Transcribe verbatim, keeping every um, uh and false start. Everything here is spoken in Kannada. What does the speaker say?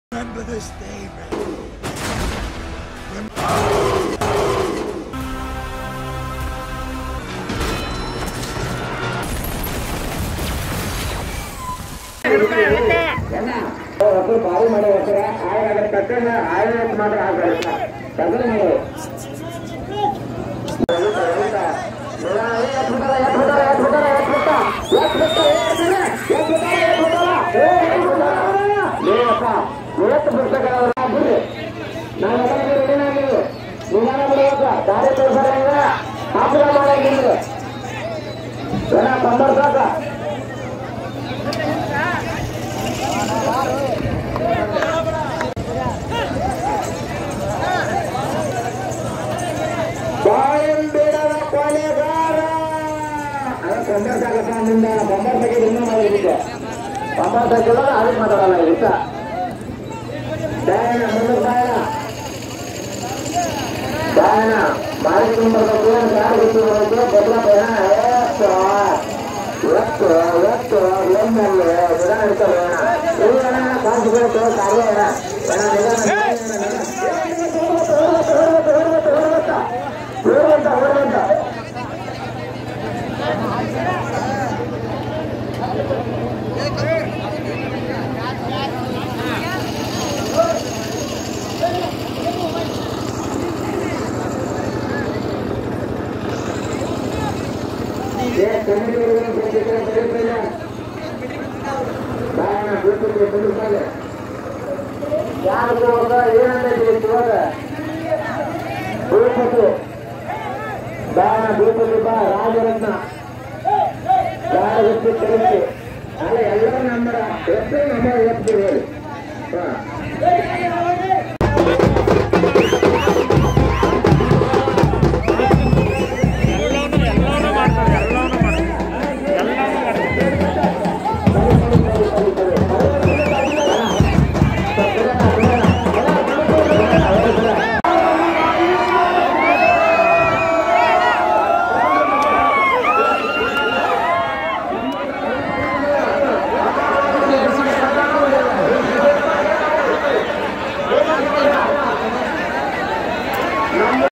Remember this day, Ray. ಭಾರಿ ಮಾಡೋ ಆಗ ತಕ್ಕ ಆಯ ಮಾತ್ರ ಆಗಲ್ಲ ತಗಲು ಮಾಡು ಇವತ್ತು ಪುಸ್ತಕಗಳ ಬಿಡ್ರಿ ನಾವು ನಿಧಾನ ಬಿಡುವಾಗ ದಾರಿ ತೋರಿಸೋದ್ರಿಂದ ಆಪುರ ಮಾಡಂಗಿಲ್ಲ ಜನ ತೊಂಬರ್ ಸಾಕ ಬಾಯಂಬೇಡದ ಕೊಲೆಗಾರ ತೊಂಬರ್ ಸಾಕಪ್ಪ ಮುಂದ ತೊಂಬರ್ ಬಗ್ಗೆ ಇನ್ನೂ ಮಾಡಿದ್ದೆ ತೊಂಬರ್ ಸಾಕಿಲ್ಲ ಅದಕ್ಕೆ ಮಾತಾಡಲ್ಲ ಇಷ್ಟ ದಾಯಣ ಮುಂದೆ ದಾಯಣ ದಾಯಣ ಮಾರಿ ತುಂಬಬೇಕು ಯಾರು ಗೊತ್ತಿರಬೇಕು ಬದಲಾವಣೆ ಎಷ್ಟು ಎಷ್ಟು ಎಷ್ಟು ಎಲ್ಲೆಲ್ಲಿ ನಿಧಾನ ಇರ್ತವೆ ಇವುಗಳ ಕಾನ್ಸಿಬೇಕು ಕಾರ್ಯ ನಿಧಾನ ಓಡುವಂತ ಓಡುವಂತ ಯಾರು ಏನಂದ್ರೆ ಇವಾಗ ಭೂಪತಿ ದಾನ ಭೂಪತಿ ಬಾ ರಾಜರತ್ನ ಯಾರಕ್ಕೆ ಕಲಿಸಿ ಅಲ್ಲ ಎಲ್ಲರೂ ನಂಬರ ಎಷ್ಟು ನಂಬರ್ ಎತ್ತೀವಿ ಹೇಳಿ